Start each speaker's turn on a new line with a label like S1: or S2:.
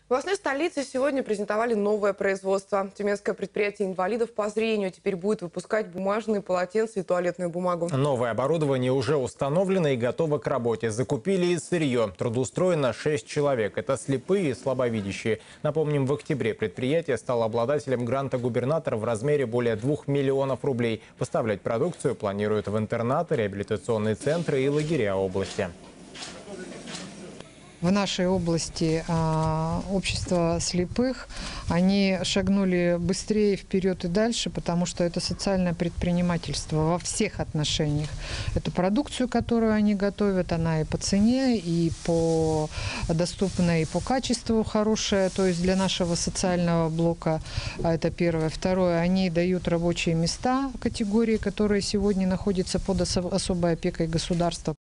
S1: В областной столице сегодня презентовали новое производство. Тюменское предприятие инвалидов по зрению теперь будет выпускать бумажные полотенца и туалетную бумагу.
S2: Новое оборудование уже установлено и готово к работе. Закупили и сырье. Трудоустроено 6 человек. Это слепые и слабовидящие. Напомним, в октябре предприятие стало обладателем гранта губернатора в размере более 2 миллионов рублей. Поставлять продукцию планируют в интернаты, реабилитационные центры и лагеря области.
S3: В нашей области общество слепых, они шагнули быстрее вперед и дальше, потому что это социальное предпринимательство во всех отношениях. Эту продукцию, которую они готовят, она и по цене, и по доступной, и по качеству хорошая, то есть для нашего социального блока это первое. Второе, они дают рабочие места категории, которые сегодня находятся под особой опекой государства.